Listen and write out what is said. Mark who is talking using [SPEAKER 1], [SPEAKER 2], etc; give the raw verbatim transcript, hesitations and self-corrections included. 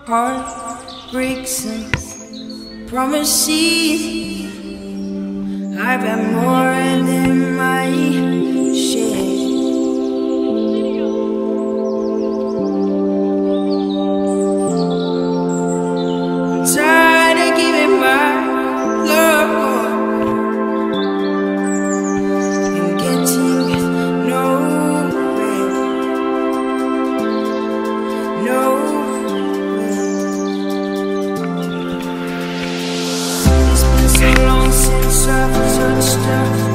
[SPEAKER 1] Heart breaks and promises. I've had more than my share. I'm tired of giving my love and getting nowhere. No. So long since I've touched her.